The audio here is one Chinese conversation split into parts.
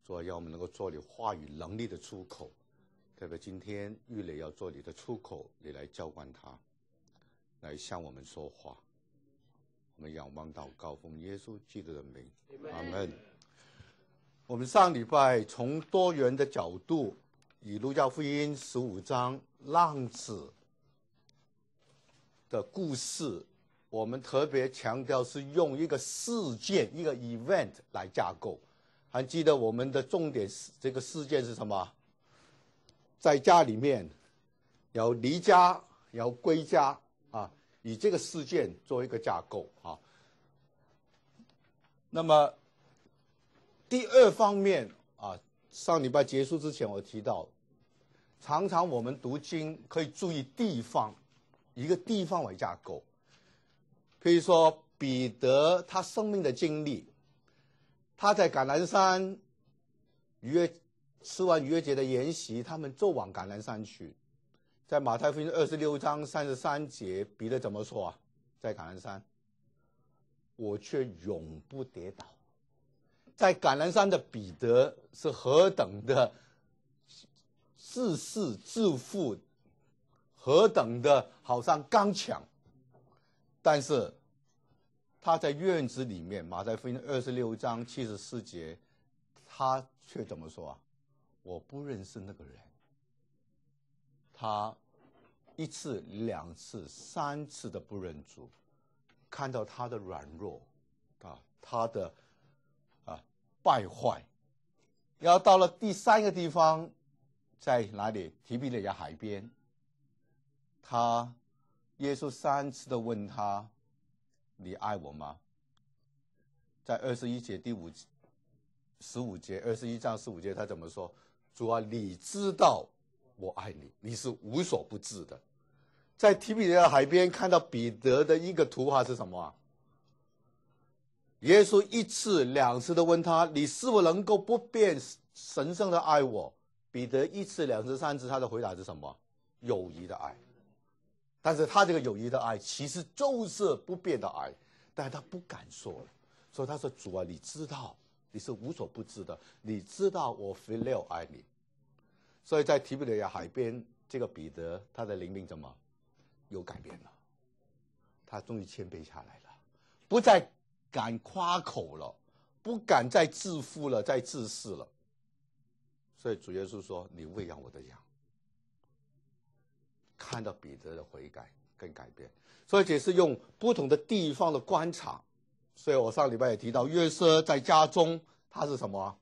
主要我们能够做你话语能力的出口，特别今天玉磊要做你的出口，你来浇灌他，来向我们说话。我们仰望祷告，奉耶稣基督的名，阿们。我们上礼拜从多元的角度，以路加福音15章浪子的故事，我们特别强调是用一个事件、一个 event 来架构。还记得我们的重点是这个事件是什么？在家里面要离家，要归家啊，以这个事件做一个架构啊。那么第二方面啊，上礼拜结束之前我提到，常常我们读经可以注意地方，一个地方为架构。譬如说彼得他生命的经历，他在橄榄山吃完逾越节的筵席，他们就往橄榄山去。在马太福音26章33节，彼得怎么说啊？在橄榄山，我却永不跌倒。在橄榄山的彼得是何等的自恃自负，何等的好像刚强，但是他在院子里面，马太福音26章74节，他却怎么说啊？我不认识那个人。他1次、2次、3次的不认主，看到他的软弱啊，他的败坏。然后到了第3个地方，在哪里？提比哩亚海边。耶稣3次的问他，你爱我吗？在21节第15节，21章15节他怎么说？主啊，你知道我爱你，你是无所不知的。在提比哩亚海边看到彼得的一个图画是什么啊？耶稣1次、2次的问他，你是否能够不变神圣的爱我？彼得1次、2次、3次他的回答是什么？友谊的爱。但是他这个友谊的爱其实就是不变的爱，但是他不敢说了，所以他说，主啊，你知道你是无所不知的，你知道我 phileo 爱你。所以在提比哩亚海边，这个彼得他的灵命怎么有改变了？他终于谦卑下来了，不再敢夸口了，不敢再自负了，再自恃了。所以主耶稣说，你喂养我的羊。看到彼得的悔改跟改变，所以这是用不同的地方的观察。所以我上礼拜也提到，约瑟在家中他是什么？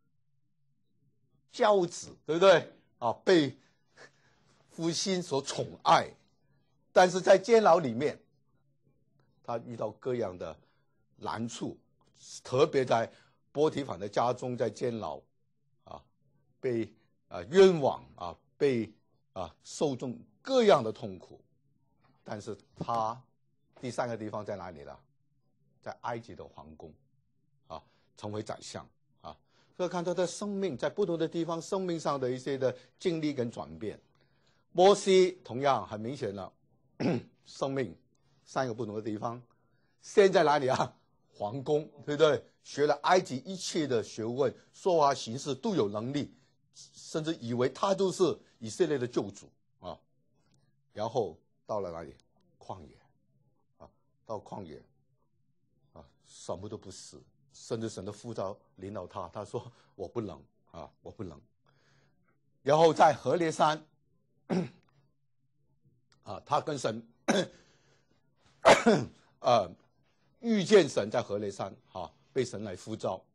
骄子，对不对啊？被父亲所宠爱，但是在监牢里面，他遇到各样的难处，特别在波提反的家中，在监牢被冤枉被受尽各样的痛苦。但是他第3个地方在哪里了？在埃及的皇宫成为宰相所以看他的生命在不同的地方生命上的一些的经历跟转变。摩西同样很明显了生命3个不同的地方。现在哪里啊？皇宫，对不对？学了埃及一切的学问，说话行事都有能力，甚至以为他就是以色列的救主然后到了哪里？旷野到旷野什么都不是，甚至神的呼召领导他，他说我不能我不能。然后在何烈山他跟神遇见神，在何烈山被神来呼召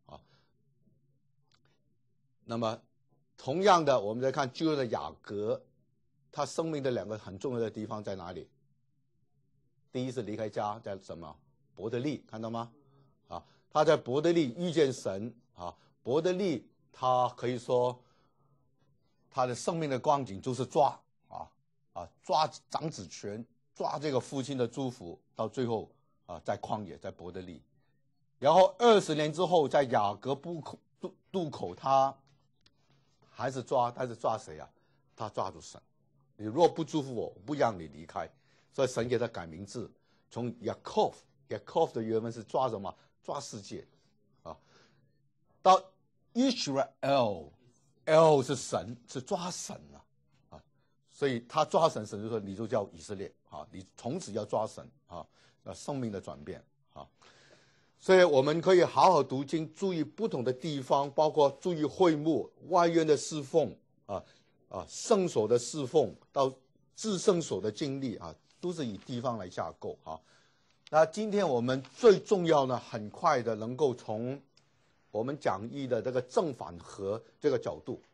那么同样的，我们再看旧约的雅各，他生命的2个很重要的地方在哪里？第一是离开家，在什么？伯特利，看到吗？他在伯特利遇见神伯特利他可以说他的生命的光景就是抓长子权，抓这个父亲的祝福，到最后在旷野，在伯特利。然后20年之后，在雅各渡口，他还是抓，但是抓谁啊？他抓住神，你若不祝福我，我不让你离开。所以神给他改名字，从 Yaakov 的原文是抓什么？抓世界到 Israel，L 是神，是抓神啊，所以他抓神，神就说你就叫以色列啊，你从此要抓神啊，生命的转变啊。所以我们可以好好读经，注意不同的地方，包括注意会幕、外院的侍奉圣所的侍奉到至圣所的经历啊，都是以地方来架构啊。那今天我们最重要呢，很快的能够从我们讲义的这个正反合这个角度，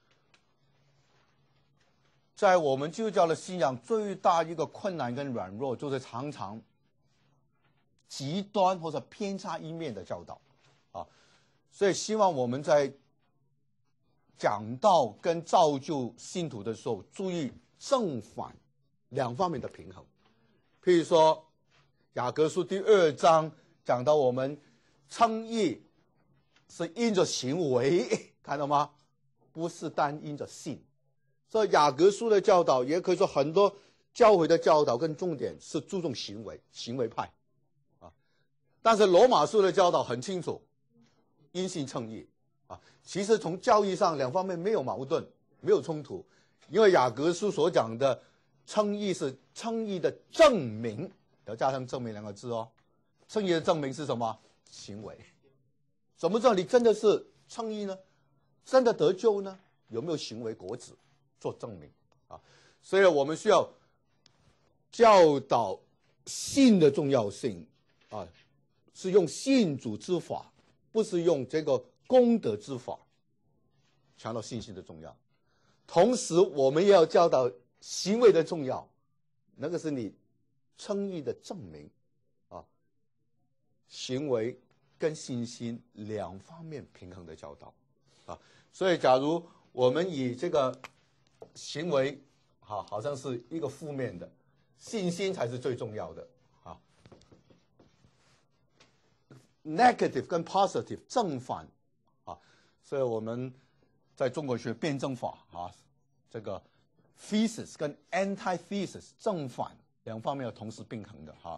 在我们基督教的信仰最大一个困难跟软弱，就是常常极端或者偏差一面的教导啊，所以希望我们在讲道跟造就信徒的时候，注意正反两方面的平衡。譬如说雅各书第2章讲到我们称义是因着行为，看到吗？不是单因着信。所以雅各书的教导，也可以说很多教会的教导跟重点是注重行为，行为派啊。但是罗马书的教导很清楚，因信称义啊。其实从教义上两方面没有矛盾，没有冲突，因为雅各书所讲的称义是称义的证明，要加上证明2个字哦。称义的证明是什么？行为。怎么知道你真的是称义呢？真的得救呢？有没有行为果子做证明啊？所以我们需要教导信的重要性啊，是用信主之法，不是用这个功德之法，强调信心的重要。同时我们也要教导行为的重要，那个是你称义的证明啊，行为跟信心两方面平衡的教导啊。所以假如我们以这个行为好像是一个负面的，信心才是最重要的啊。negative 跟 positive 正反啊，所以我们在中国学辩证法啊，这个 thesis 跟 antithesis 正反两方面要同时并行的哈。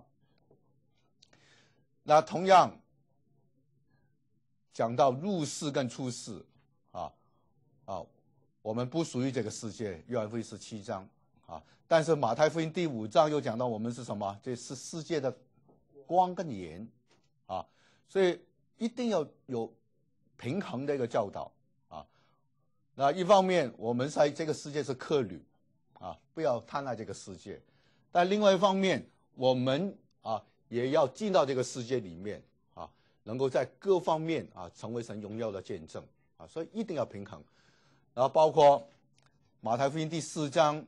那同样讲到入世跟出世我们不属于这个世界，约翰福音17章啊，但是马太福音第5章又讲到我们是什么？这是世界的光跟盐啊，所以一定要有平衡的一个教导啊。那一方面我们在这个世界是客旅啊，不要贪爱这个世界，但另外一方面我们也要进到这个世界里面啊，能够在各方面成为神荣耀的见证啊，所以一定要平衡。然后包括马太福音第4章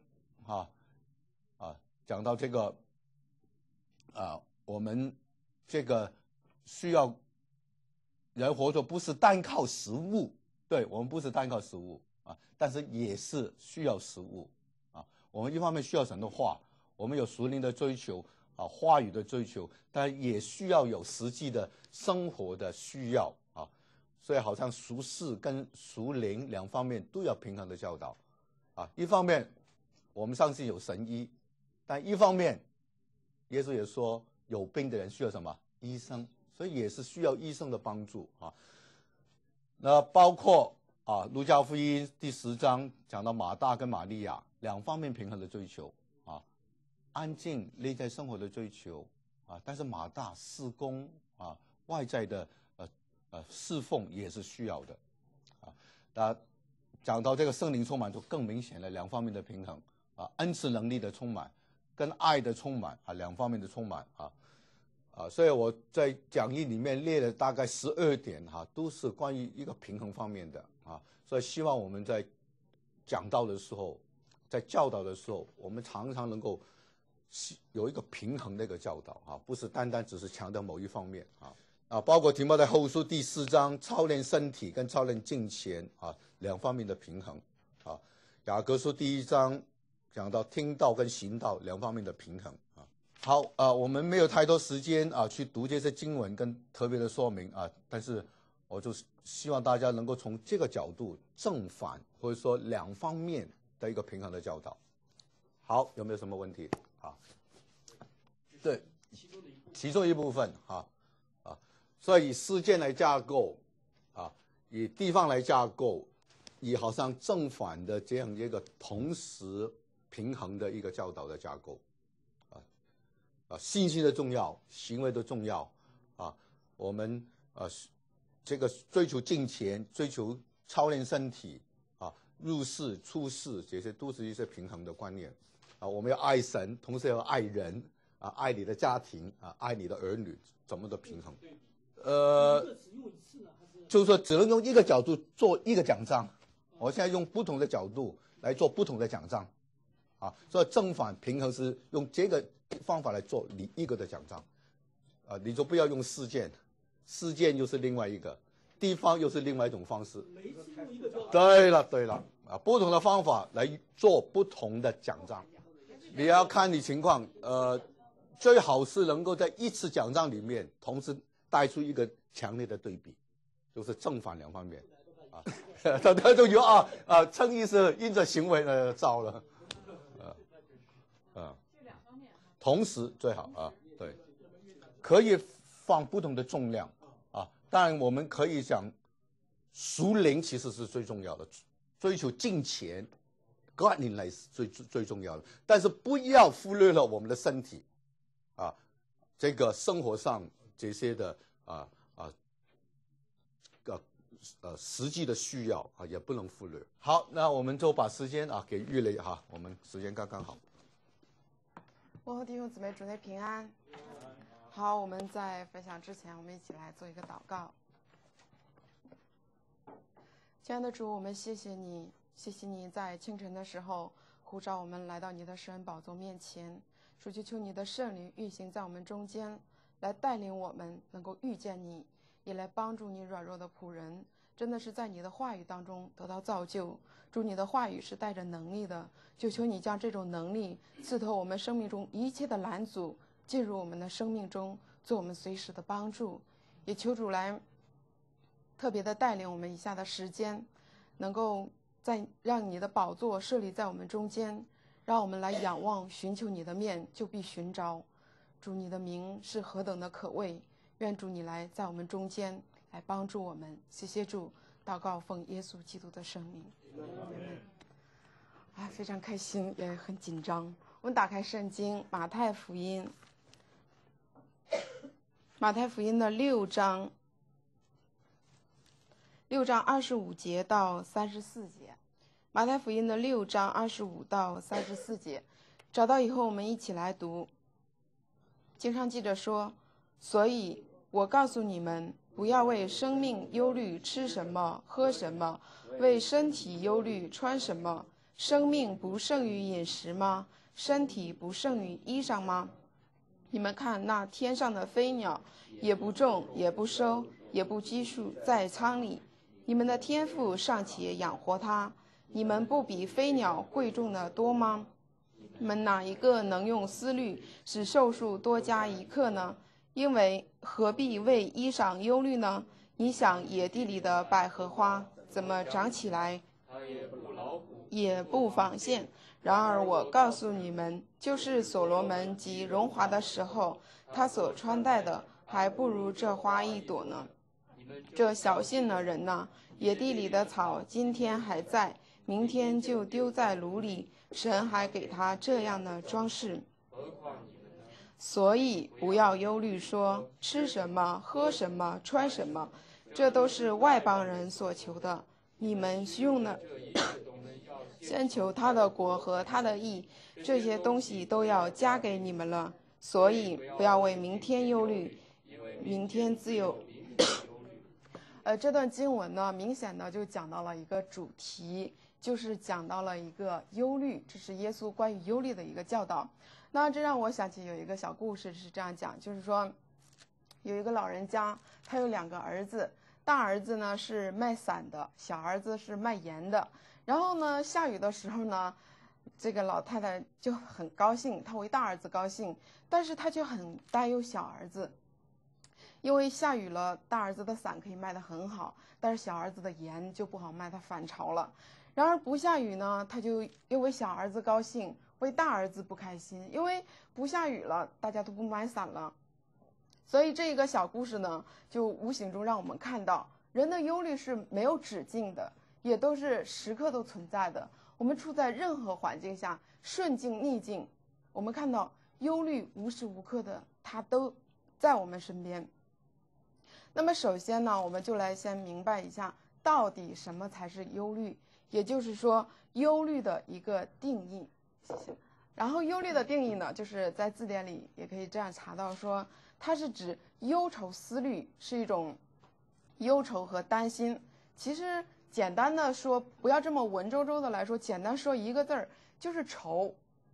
讲到这个我们这个需要人活着不是单靠食物，对，我们不是单靠食物但是也是需要食物我们一方面需要神的话，我们有属灵的追求话语的追求，但也需要有实际的生活的需要所以好像属世跟属灵两方面都要平衡的教导一方面我们相信有神医，但一方面耶稣也说有病的人需要什么？医生，所以也是需要医生的帮助那包括路加福音第10章讲到马大跟玛利亚两方面平衡的追求安静内在生活的追求但是马大事工外在的侍奉也是需要的那讲到这个圣灵充满就更明显了，两方面的平衡恩赐能力的充满跟爱的充满两方面的充满所以我在讲义里面列了大概12点都是关于一个平衡方面的所以希望我们在讲道的时候，在教导的时候，我们常常能够有一个平衡的一个教导不是单单只是强调某一方面包括提摩太后书第4章操练身体跟操练敬虔两方面的平衡雅各书第1章讲到听道跟行道两方面的平衡好我们没有太多时间去读这些经文跟特别的说明但是我就希望大家能够从这个角度正反或者说两方面的一个平衡的教导。好，有没有什么问题对，其中一部分所以以事件来架构以地方来架构，以好像正反的这样一个同时平衡的一个教导的架构，信息的重要，行为的重要，我们这个追求金钱，追求操练身体，入世出世，这些都是一些平衡的观念，我们要爱神，同时要爱人，爱你的家庭，爱你的儿女，怎么的平衡？就是说只能用一个角度做一个奖章，我现在用不同的角度来做不同的奖章，所以正反平衡是用这个方法来做你一个的奖章，你就不要用事件又是另外一个，地方又是另外一种方式。对了，不同的方法来做不同的奖章，你要看你情况，最好是能够在一次奖章里面同时带出一个强烈的对比，就是正反两方面，他就有称义是因着行为造了，同时最好对，可以放不同的重量当然我们可以讲，属灵其实是最重要的，追求金钱，观念来是最重要的，但是不要忽略了我们的身体，这个生活上这些的实际的需要也不能忽略。好，那我们就把时间给预雷我们时间刚刚好。 问候弟兄姊妹，主内平安。好，我们在分享之前，我们一起来做一个祷告。亲爱的主，我们谢谢你，谢谢你在清晨的时候呼召我们来到你的施恩宝座面前。主，求你的圣灵运行在我们中间，来带领我们能够遇见你，也来帮助你软弱的仆人，真的是在你的话语当中得到造就。主，你的话语是带着能力的，就求你将这种能力刺透我们生命中一切的拦阻，进入我们的生命中，做我们随时的帮助。也求主来特别的带领我们以下的时间，能够让你的宝座设立在我们中间，让我们来仰望寻求你的面，就必寻着。主，你的名是何等的可畏，愿主你来在我们中间来帮助我们。谢谢主，祷告奉耶稣基督的圣名。非常开心，也很紧张。我们打开圣经马太福音的6章25节到34节。马太福音的6章25到34节，找到以后我们一起来读。经上记着说，所以我告诉你们，不要为生命忧虑吃什么喝什么，为身体忧虑穿什么。生命不胜于饮食吗？身体不胜于衣裳吗？你们看那天上的飞鸟，也不种也不收也不积蓄在仓里，你们的天父尚且养活它，你们不比飞鸟贵重的多吗？你们哪一个能用思虑使寿数多加一刻呢？因为何必为衣裳忧虑呢？你想野地里的百合花怎么长起来，也不纺线。然而我告诉你们，就是所罗门极荣华的时候，他所穿戴的还不如这花一朵呢。这小信的人呢，野地里的草今天还在，明天就丢在炉里，神还给他这样的装饰。所以不要忧虑说吃什么喝什么穿什么，这都是外邦人所求的。你们用的先求他的国和他的义，这些东西都要加给你们了。所以不要为明天忧虑，明天自有这段经文呢，明显的就讲到了一个主题，就是讲到了一个忧虑，这是耶稣关于忧虑的一个教导。那这让我想起有一个小故事是这样讲，就是说有一个老人家，他有2个儿子，大儿子呢是卖伞的，小儿子是卖盐的。然后呢，下雨的时候呢，这个老太太就很高兴，她为大儿子高兴，但是她却很担忧小儿子，因为下雨了，大儿子的伞可以卖得很好，但是小儿子的盐就不好卖，他反潮了。然而不下雨呢，他就因为小儿子高兴，为大儿子不开心，因为不下雨了，大家都不买伞了。所以这个小故事呢，就无形中让我们看到， 人的忧虑是没有止境的，也都是时刻都存在的。我们处在任何环境下，顺境逆境，我们看到忧虑无时无刻的它都在我们身边。那么首先呢，我们就来先明白一下到底什么才是忧虑，也就是说忧虑的一个定义。谢谢。然后忧虑的定义呢，就是在字典里也可以这样查到说，它是指忧愁思虑，是一种忧愁和担心。其实简单的说，不要这么文绉绉的来说，简单说一个字儿就是愁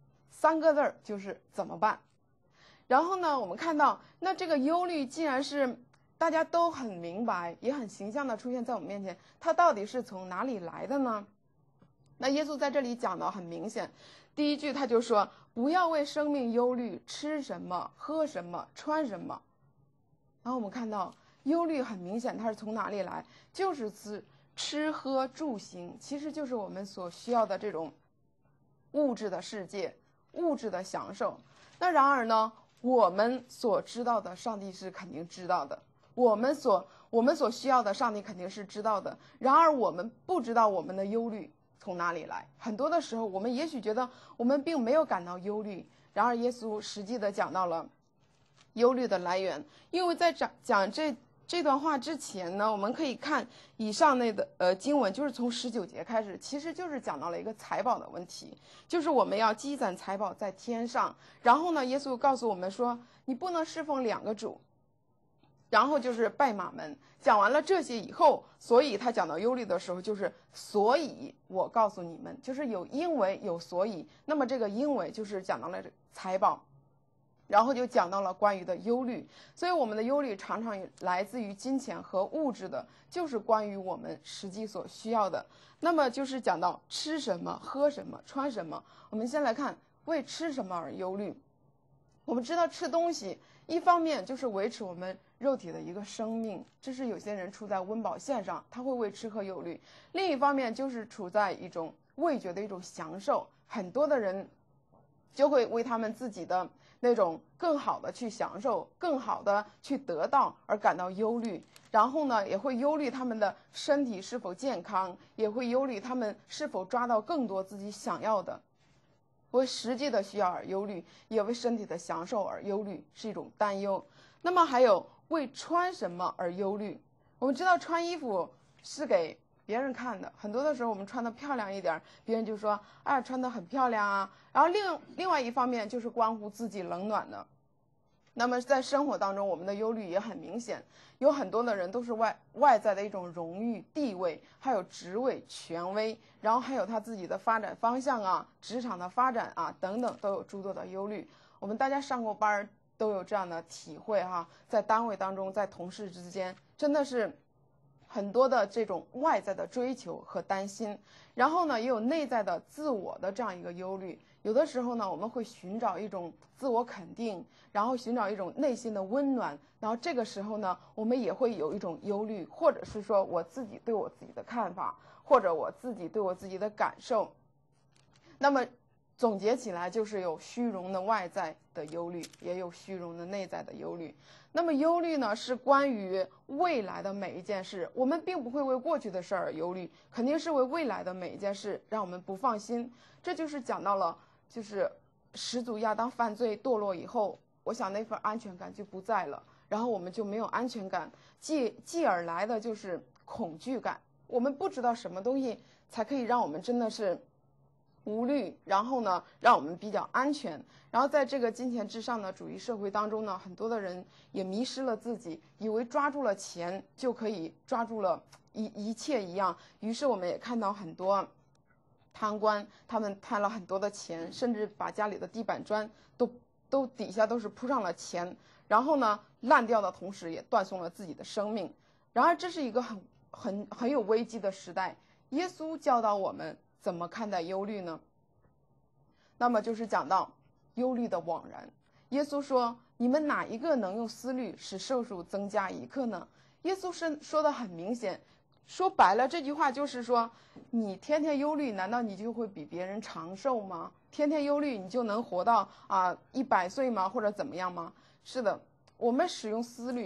，3个字儿就是怎么办。然后呢，我们看到那这个忧虑既然是大家都很明白也很形象的出现在我们面前，它到底是从哪里来的呢？那耶稣在这里讲的很明显，第一句他就说，不要为生命忧虑，吃什么喝什么穿什么。然后我们看到忧虑很明显它是从哪里来，就是吃喝住行，其实就是我们所需要的这种物质的世界，物质的享受。那然而呢，我们所知道的上帝是肯定知道的，我们所需要的上帝肯定是知道的，然而我们不知道我们的忧虑从哪里来。很多的时候我们也许觉得我们并没有感到忧虑，然而耶稣实际的讲到了忧虑的来源。因为在讲这段话之前呢，我们可以看以上经文，就是从19节开始，其实就是讲到了一个财宝的问题，就是我们要积攒财宝在天上。然后呢，耶稣告诉我们说，你不能侍奉2个主，然后就是拜马门。讲完了这些以后，所以他讲到忧虑的时候，就是所以我告诉你们，就是有因为有所以。那么这个因为就是讲到了财宝，然后就讲到了关于的忧虑。所以我们的忧虑常常来自于金钱和物质的，就是关于我们实际所需要的。那么就是讲到吃什么喝什么穿什么。我们先来看为吃什么而忧虑。我们知道吃东西一方面就是维持我们肉体的一个生命，这是有些人处在温饱线上，他会为吃喝忧虑。另一方面就是处在一种味觉的一种享受，很多的人就会为他们自己的那种更好的去享受，更好的去得到而感到忧虑。然后呢，也会忧虑他们的身体是否健康，也会忧虑他们是否抓到更多自己想要的。为实际的需要而忧虑，也为身体的享受而忧虑，是一种担忧。那么还有为穿什么而忧虑。我们知道穿衣服是给别人看的，很多的时候我们穿的漂亮一点，别人就说哎，穿的很漂亮啊。然后另外一方面就是关乎自己冷暖的。那么在生活当中，我们的忧虑也很明显，有很多的人都是外在的一种荣誉地位，还有职位权威，然后还有他自己的发展方向啊，职场的发展啊等等，都有诸多的忧虑。我们大家上过班都有这样的体会哈，在单位当中，在同事之间，真的是很多的这种外在的追求和担心，然后呢也有内在的自我的这样一个忧虑。有的时候呢，我们会寻找一种自我肯定，然后寻找一种内心的温暖，然后这个时候呢，我们也会有一种忧虑，或者是说我自己对我自己的看法，或者我自己对我自己的感受。那么总结起来就是有虚荣的外在的忧虑，也有虚荣的内在的忧虑。那么忧虑呢，是关于未来的每一件事，我们并不会为过去的事儿忧虑，肯定是为未来的每一件事让我们不放心。这就是讲到了，就是始祖亚当犯罪堕落以后，我想那份安全感就不在了，然后我们就没有安全感，继而来的就是恐惧感。我们不知道什么东西才可以让我们真的是无虑，然后呢让我们比较安全。然后在这个金钱至上的主义社会当中呢，很多的人也迷失了自己，以为抓住了钱就可以抓住了一切一样。于是我们也看到很多贪官，他们贪了很多的钱，甚至把家里的地板砖都底下都是铺上了钱，然后呢烂掉的同时也断送了自己的生命。然而这是一个很有危机的时代。耶稣教导我们怎么看待忧虑呢？那么就是讲到忧虑的枉然。耶稣说，你们哪一个能用思虑使寿数增加1刻呢？耶稣说的很明显，说白了这句话就是说，你天天忧虑，难道你就会比别人长寿吗？天天忧虑你就能活到100岁吗？或者怎么样吗？是的，我们使用思虑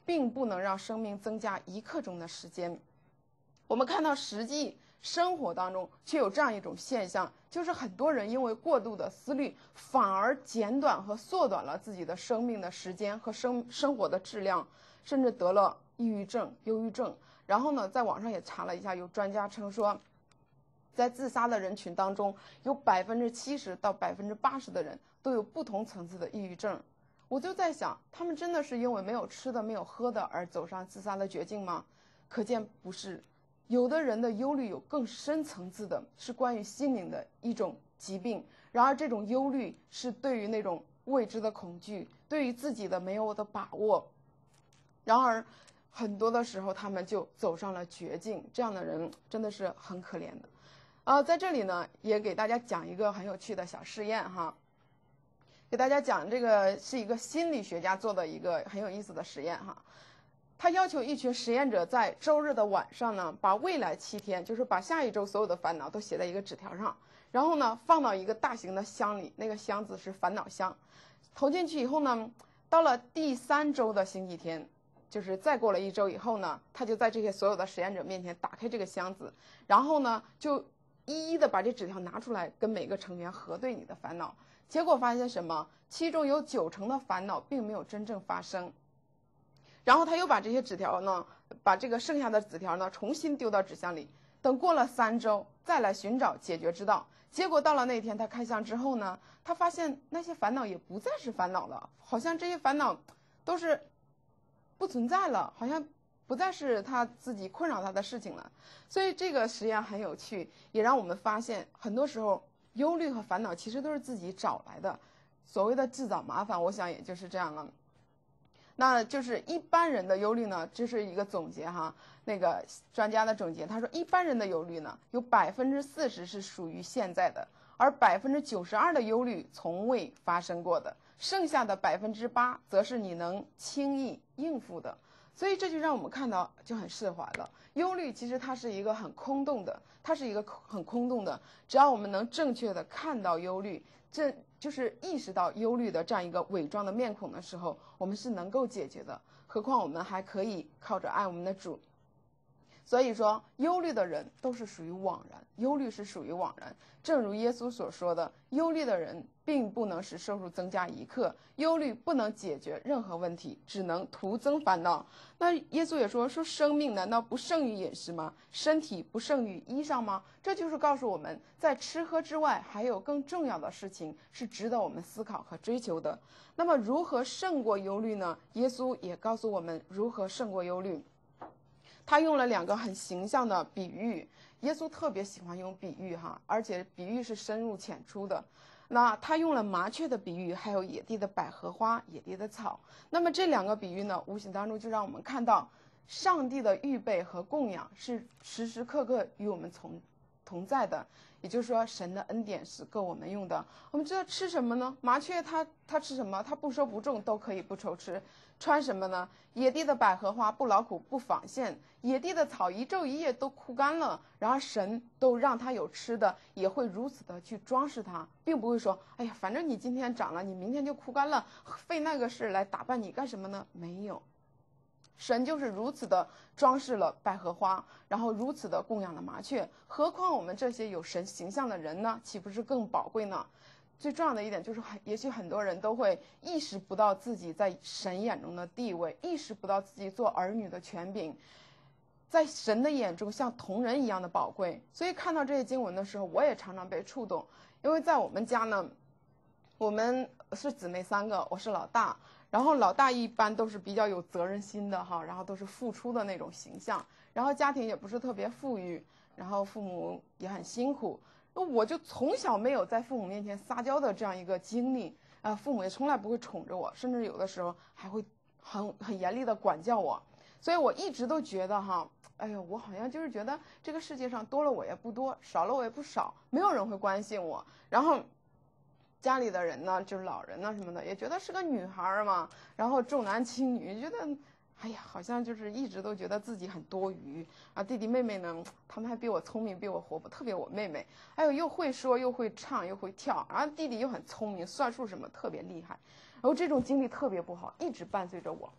并不能让生命增加1刻钟的时间。我们看到实际生活当中却有这样一种现象，就是很多人因为过度的思虑，反而减短和缩短了自己的生命的时间和生活的质量，甚至得了抑郁症、忧郁症。然后呢，在网上也查了一下，有专家称说，在自杀的人群当中，有70%到80%的人都有不同层次的抑郁症。我就在想，他们真的是因为没有吃的、没有喝的而走上自杀的绝境吗？可见不是。有的人的忧虑有更深层次的，是关于心灵的一种疾病。然而这种忧虑是对于那种未知的恐惧，对于自己的没有的把握。然而很多的时候他们就走上了绝境，这样的人真的是很可怜的。在这里呢，也给大家讲一个很有趣的小实验哈。给大家讲，这个是一个心理学家做的一个很有意思的实验哈。他要求一群实验者在周日的晚上呢，把未来7天，就是把下一周所有的烦恼都写在一个纸条上，然后呢放到一个大型的箱里，那个箱子是烦恼箱。投进去以后呢，到了第3周的星期天，就是再过了1周以后呢，他就在这些所有的实验者面前打开这个箱子，然后呢就一一的把这纸条拿出来，跟每个成员核对你的烦恼。结果发现什么？其中有90%的烦恼并没有真正发生。然后他又把这些纸条呢，把这个剩下的纸条呢重新丢到纸箱里，等过了3周再来寻找解决之道。结果到了那天他开箱之后呢，他发现那些烦恼也不再是烦恼了，好像这些烦恼都是不存在了，好像不再是他自己困扰他的事情了。所以这个实验很有趣，也让我们发现很多时候忧虑和烦恼其实都是自己找来的，所谓的自找麻烦，我想也就是这样了。那就是一般人的忧虑呢，这是一个总结哈，那个专家的总结，他说一般人的忧虑呢，有40%是属于现在的，而92%的忧虑从未发生过的，剩下的8%则是你能轻易应付的。所以这就让我们看到就很释怀了。忧虑其实它是一个很空洞的，只要我们能正确的看到忧虑，这就是意识到忧虑的这样一个伪装的面孔的时候，我们是能够解决的。何况我们还可以靠着爱我们的主。所以说忧虑的人都是属于枉然，忧虑是属于枉然。正如耶稣所说的，忧虑的人并不能使寿数增加1刻，忧虑不能解决任何问题，只能徒增烦恼。那耶稣也说生命难道不胜于饮食吗？身体不胜于衣裳吗？这就是告诉我们，在吃喝之外还有更重要的事情是值得我们思考和追求的。那么如何胜过忧虑呢？耶稣也告诉我们如何胜过忧虑。他用了2个很形象的比喻，耶稣特别喜欢用比喻哈，而且比喻是深入浅出的。那他用了麻雀的比喻，还有野地的百合花、野地的草。那么这2个比喻呢，无形当中就让我们看到，上帝的预备和供养是时时刻刻与我们同在的。也就是说，神的恩典是够我们用的。我们知道吃什么呢？麻雀它吃什么？它不收不种都可以不愁吃。穿什么呢？野地的百合花不劳苦不纺线，野地的草一昼一夜都枯干了，然而神都让它有吃的，也会如此的去装饰它，并不会说，哎呀，反正你今天长了，你明天就枯干了，费那个事来打扮你干什么呢？没有。神就是如此的装饰了百合花，然后如此的供养了麻雀，何况我们这些有神形象的人呢？岂不是更宝贵呢？最重要的一点就是，也许很多人都会意识不到自己在神眼中的地位，意识不到自己做儿女的权柄，在神的眼中像同人一样的宝贵。所以看到这些经文的时候，我也常常被触动。因为在我们家呢，我们是姊妹3个，我是老大，然后老大一般都是比较有责任心的哈，然后都是付出的那种形象，然后家庭也不是特别富裕，然后父母也很辛苦。我就从小没有在父母面前撒娇的这样一个经历，父母也从来不会宠着我，甚至有的时候还会很严厉的管教我。所以我一直都觉得哈，哎呦，我好像就是觉得这个世界上多了我也不多，少了我也不少，没有人会关心我。然后家里的人呢，就是老人呢什么的，也觉得是个女孩嘛，然后重男轻女，觉得哎呀，好像就是一直都觉得自己很多余啊。弟弟妹妹呢，他们还比我聪明，比我活泼，特别我妹妹，哎呦，又会说又会唱又会跳，然后弟弟又很聪明，算术什么特别厉害，然后这种经历特别不好，一直伴随着我。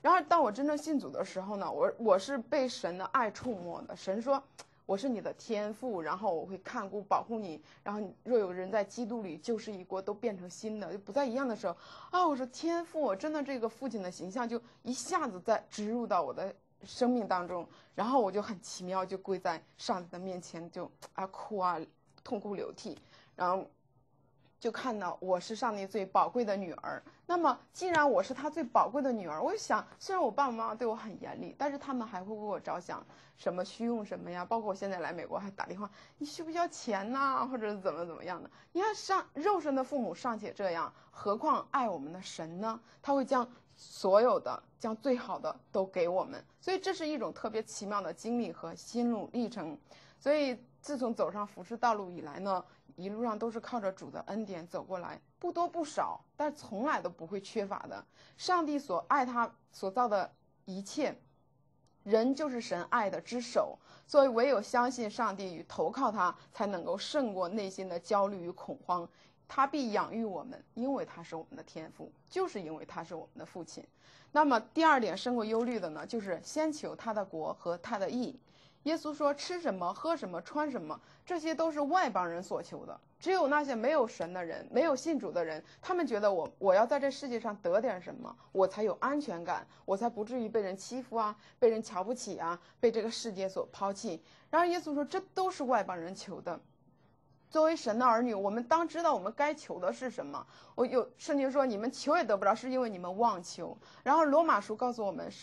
然而当我真正信主的时候呢，我是被神的爱触摸的。神说我是你的天父，然后我会看顾保护你，然后你若有人在基督里，旧事已过，都变成新的，就不再一样的时候啊，我说天父，真的这个父亲的形象就一下子在植入到我的生命当中，然后我就很奇妙就跪在上帝的面前，就哭啊，痛哭流涕，然后就看到我是上帝最宝贵的女儿。那么既然我是他最宝贵的女儿，我就想，虽然我爸爸妈妈对我很严厉，但是他们还会为我着想，什么需用什么呀，包括我现在来美国还打电话，你需不需要钱呐，或者怎么样的。你看肉身的父母尚且这样，何况爱我们的神呢？他会将所有的将最好的都给我们，所以这是一种特别奇妙的经历和心路历程。所以自从走上服事道路以来呢，一路上都是靠着主的恩典走过来，不多不少，但从来都不会缺乏的。上帝所爱他所造的一切，人就是神爱的之首，所以唯有相信上帝与投靠他，才能够胜过内心的焦虑与恐慌。他必养育我们，因为他是我们的天父，就是因为他是我们的父亲。那么第二点胜过忧虑的呢，就是先求他的国和他的义。耶稣说，吃什么喝什么穿什么，这些都是外邦人所求的。只有那些没有神的人，没有信主的人，他们觉得我要在这世界上得点什么，我才有安全感，我才不至于被人欺负啊，被人瞧不起啊，被这个世界所抛弃。然而耶稣说，这都是外邦人求的。作为神的儿女，我们当知道我们该求的是什么。圣经说，你们求也得不着，是因为你们妄求。然后罗马书告诉我们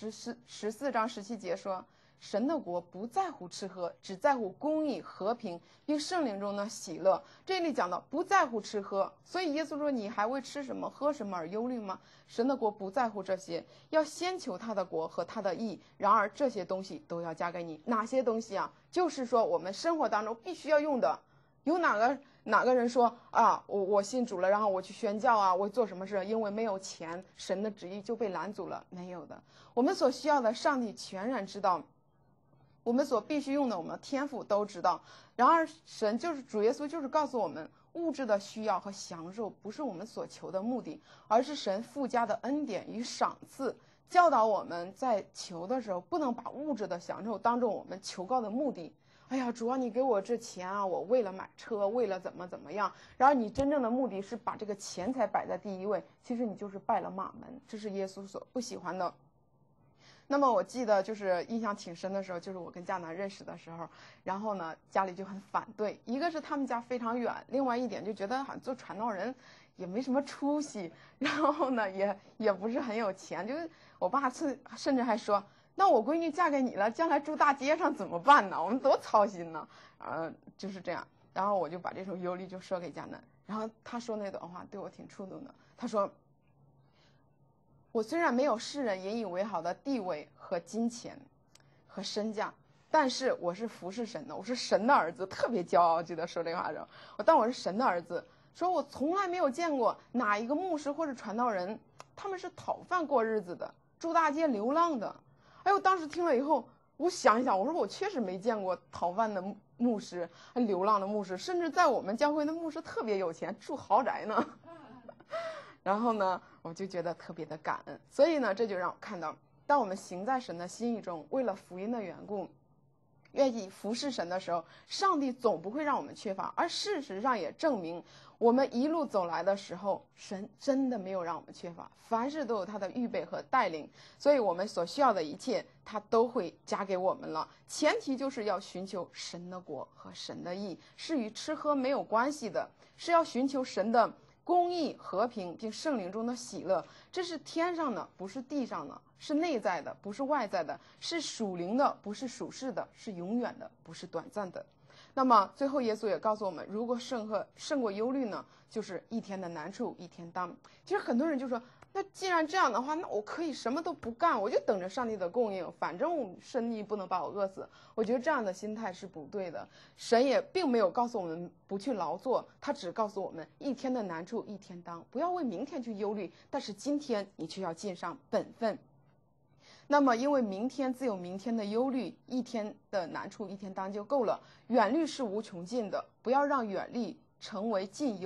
14章17节说，神的国不在乎吃喝，只在乎公义、和平，并圣灵中的喜乐。这里讲到不在乎吃喝，所以耶稣说，你还为吃什么喝什么而忧虑吗？神的国不在乎这些，要先求他的国和他的义，然而这些东西都要加给你。哪些东西啊？就是说我们生活当中必须要用的。有哪个人说啊，我信主了，然后我去宣教啊，我做什么事，因为没有钱，神的旨意就被拦阻了？没有的。我们所需要的，上帝全然知道。我们所必须用的，我们的天父都知道。然而神就是主耶稣，就是告诉我们，物质的需要和享受不是我们所求的目的，而是神附加的恩典与赏赐，教导我们在求的时候，不能把物质的享受当成我们求告的目的。哎呀，主啊，你给我这钱啊，我为了买车，为了怎么样。然而你真正的目的是把这个钱财摆在第一位，其实你就是拜了马门，这是耶稣所不喜欢的。那么我记得就是印象挺深的时候，就是我跟佳楠认识的时候，然后呢家里就很反对，一个是他们家非常远，另外一点就觉得好像做传道人也没什么出息，然后呢也不是很有钱，就是我爸甚至还说，那我闺女嫁给你了，将来住大街上怎么办呢？我们多操心呢，就是这样。然后我就把这种忧虑就说给佳楠，然后他说那段话对我挺触动的，他说，我虽然没有世人引以为豪的地位和金钱和身价，但是我是服侍神的，我是神的儿子，特别骄傲。记得说这话的时候，当我是神的儿子，说我从来没有见过哪一个牧师或者传道人，他们是讨饭过日子的，住大街流浪的。哎，我当时听了以后，我想一想，我说我确实没见过讨饭的牧师，流浪的牧师，甚至在我们教会的牧师特别有钱，住豪宅呢。然后呢，我就觉得特别的感恩。所以呢，这就让我看到，当我们行在神的心意中，为了福音的缘故，愿意服侍神的时候，上帝总不会让我们缺乏。而事实上也证明，我们一路走来的时候，神真的没有让我们缺乏，凡事都有他的预备和带领。所以我们所需要的一切，他都会加给我们了。前提就是要寻求神的国和神的义，是与吃喝没有关系的，是要寻求神的公义、和平，并圣灵中的喜乐。这是天上的，不是地上的，是内在的，不是外在的，是属灵的，不是属世的，是永远的，不是短暂的。那么最后耶稣也告诉我们，如果胜过忧虑呢，就是一天的难处一天当。其实很多人就说，那既然这样的话，那我可以什么都不干，我就等着上帝的供应，反正生意不能把我饿死。我觉得这样的心态是不对的。神也并没有告诉我们不去劳作，他只告诉我们一天的难处一天当，不要为明天去忧虑，但是今天你却要尽上本分。那么因为明天自有明天的忧虑，一天的难处一天当就够了。远虑是无穷尽的，不要让远虑成为近忧，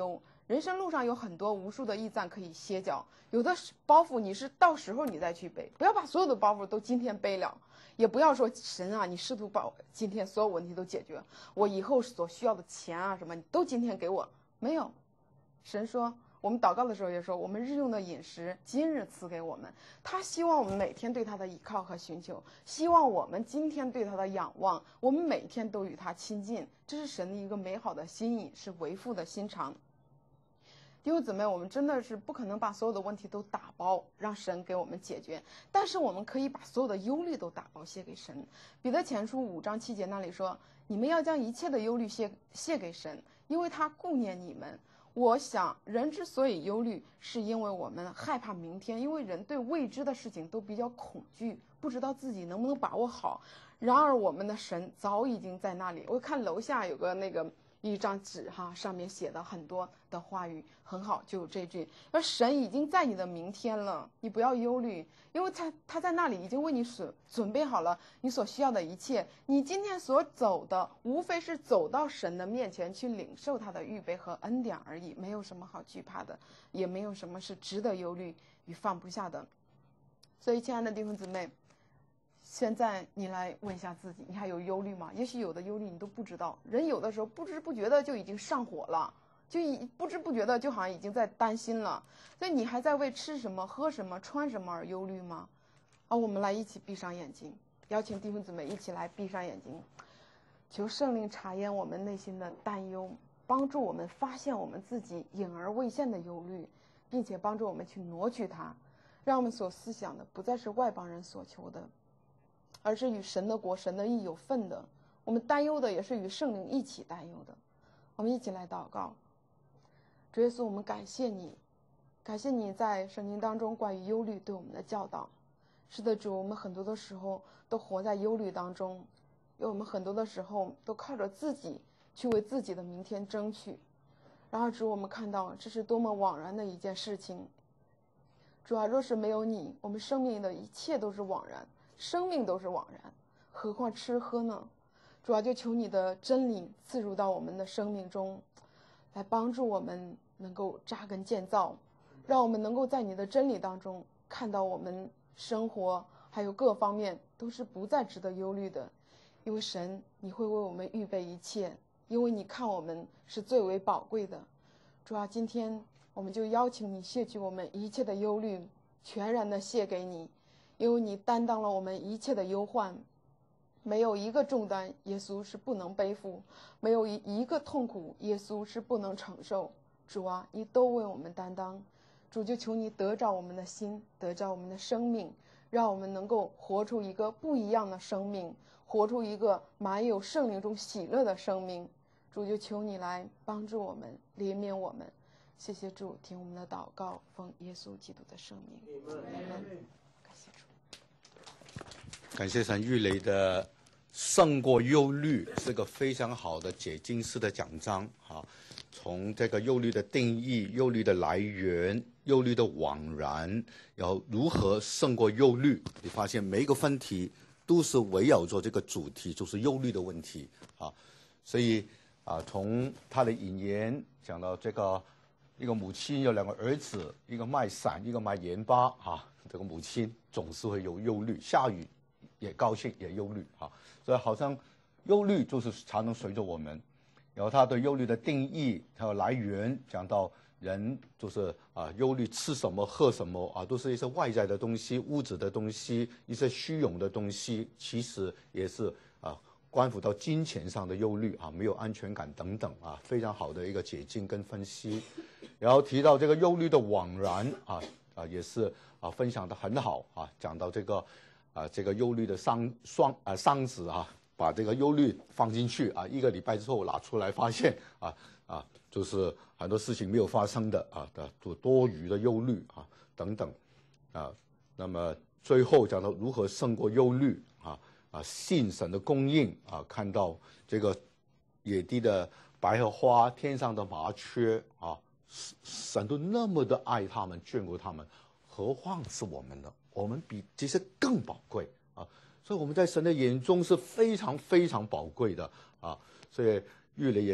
人生路上有很多无数的驿站可以歇脚，有的包袱你是到时候你再去背，不要把所有的包袱都今天背了，也不要说神啊，你试图把今天所有问题都解决，我以后所需要的钱啊什么你都今天给我，没有。神说，我们祷告的时候也说，我们日用的饮食今日赐给我们。他希望我们每天对他的依靠和寻求，希望我们今天对他的仰望，我们每天都与他亲近，这是神的一个美好的心意，是为父的心肠。弟兄姊妹，我们真的是不可能把所有的问题都打包让神给我们解决，但是我们可以把所有的忧虑都打包卸给神。彼得前书5章7节那里说，你们要将一切的忧虑卸给神，因为他顾念你们。我想人之所以忧虑，是因为我们害怕明天，因为人对未知的事情都比较恐惧，不知道自己能不能把握好。然而我们的神早已经在那里。我看楼下有个一张纸哈，上面写的很多的话语，很好，就有这句，而神已经在你的明天了，你不要忧虑，因为他在那里已经为你准备好了你所需要的一切。你今天所走的，无非是走到神的面前去领受他的预备和恩典而已，没有什么好惧怕的，也没有什么是值得忧虑与放不下的。所以亲爱的弟兄姊妹，现在你来问一下自己，你还有忧虑吗？也许有的忧虑你都不知道，人有的时候不知不觉的就已经上火了，就不知不觉的就好像已经在担心了。所以你还在为吃什么、喝什么、穿什么而忧虑吗？我们来一起闭上眼睛，邀请弟兄姊妹一起来闭上眼睛，求圣灵察验我们内心的担忧，帮助我们发现我们自己隐而未现的忧虑，并且帮助我们去挪去它，让我们所思想的不再是外邦人所求的，而是与神的国、神的义有份的。我们担忧的也是与圣灵一起担忧的。我们一起来祷告。主耶稣，我们感谢你，感谢你在圣经当中关于忧虑对我们的教导。是的，主，我们很多的时候都活在忧虑当中，因为我们很多的时候都靠着自己去为自己的明天争取。然而主，我们看到这是多么枉然的一件事情。主啊，若是没有你，我们生命的一切都是枉然，生命都是枉然，何况吃喝呢？主啊，就求你的真理刺入到我们的生命中，来帮助我们能够扎根建造，让我们能够在你的真理当中看到我们生活还有各方面都是不再值得忧虑的。因为神，你会为我们预备一切，因为你看我们是最为宝贵的。主啊，今天我们就邀请你卸去我们一切的忧虑，全然的卸给你，因为你担当了我们一切的忧患，没有一个重担耶稣是不能背负，没有一个痛苦耶稣是不能承受。主啊，你都为我们担当。主，就求你得着我们的心，得着我们的生命，让我们能够活出一个不一样的生命，活出一个满有圣灵中喜乐的生命。主，就求你来帮助我们，怜悯我们。谢谢主，听我们的祷告，奉耶稣基督的圣名。阿们。感谢主。 感谢神，玉雷的胜过忧虑是个非常好的解经式的讲章啊。从这个忧虑的定义、忧虑的来源、忧虑的枉然，然后如何胜过忧虑，你发现每一个分题都是围绕着这个主题，就是忧虑的问题啊。所以从他的引言讲到这个。一个母亲有2个儿子，一个卖伞，一个卖盐巴这个母亲总是会有忧虑，下雨也高兴也忧虑所以好像忧虑就是常常随着我们。然后他对忧虑的定义还有来源讲到人就是忧虑吃什么喝什么都是一些外在的东西、物质的东西、一些虚荣的东西，其实也是关乎到金钱上的忧虑没有安全感等等非常好的一个解经跟分析。然后提到这个忧虑的枉然也是分享的很好讲到这个忧虑的商子把这个忧虑放进去1个礼拜之后拿出来发现就是很多事情没有发生的多余的忧虑等等那么最后讲到如何胜过忧虑信神的供应看到这个野地的百合花、天上的麻雀神都那么的爱他们、眷顾他们，何况是我们呢？我们比这些更宝贵所以我们在神的眼中是非常非常宝贵的所以玉雷也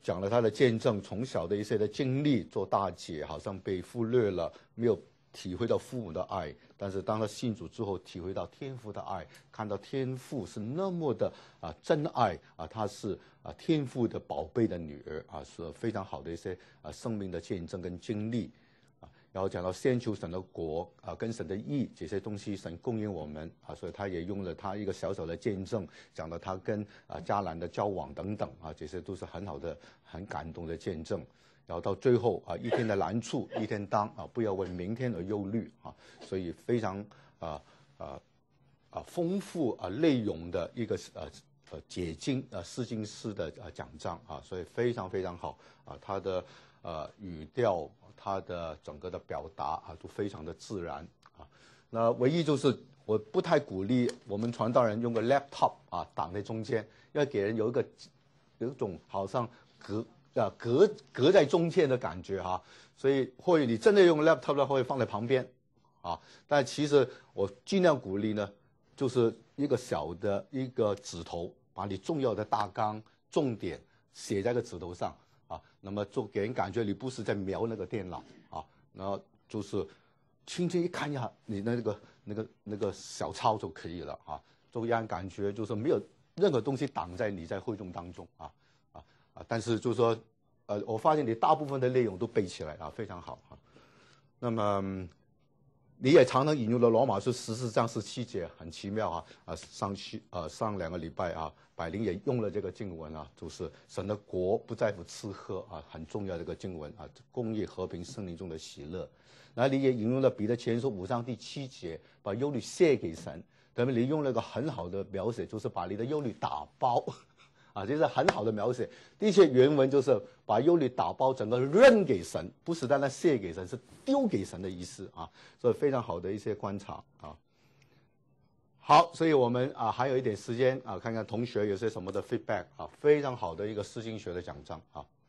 讲了他的见证，从小的一些的经历，做大姐好像被忽略了，没有体会到父母的爱，但是当他信主之后，体会到天父的爱，看到天父是那么的真爱啊，他是天父的宝贝的女儿啊，是非常好的一些生命的见证跟经历啊。然后讲到先求神的国跟神的义这些东西，神供应我们啊，所以他也用了他一个小小的见证，讲到他跟迦南的交往等等啊，这些都是很好的、很感动的见证。然后到最后一天的难处一天当不要为明天而忧虑啊，所以非常丰富内容的一个解经释经式的讲章啊，所以非常非常好啊，他的语调，他的整个的表达都非常的自然啊。那唯一就是我不太鼓励我们传道人用个 laptop 挡在中间，要给人有一种好像隔在中间的感觉哈，所以或者你真的用 laptop 的话，会放在旁边啊。但其实我尽量鼓励呢，就是一个小的一个指头，把你重要的大纲重点写在个指头上啊，那么就给人感觉你不是在瞄那个电脑啊，然后就是轻轻一看一下你那个小抄就可以了啊，就让人感觉就是没有任何东西挡在你在会众当中但是就是说，我发现你大部分的内容都背起来非常好那么你也常常引用了罗马书14章17节，很奇妙上2个礼拜百灵也用了这个经文就是神的国不在乎吃喝很重要的一个经文公义和平圣灵中的喜乐。然后你也引用了彼得前书5章第7节，把忧虑卸给神，等于你用了一个很好的描写，就是把你的忧虑打包。这是很好的描写。的确，原文就是把忧虑打包，整个扔给神，不是单单卸给神，是丢给神的意思所以非常好的一些观察好，所以我们还有一点时间看看同学有些什么的 feedback 非常好的一个诗经学的讲章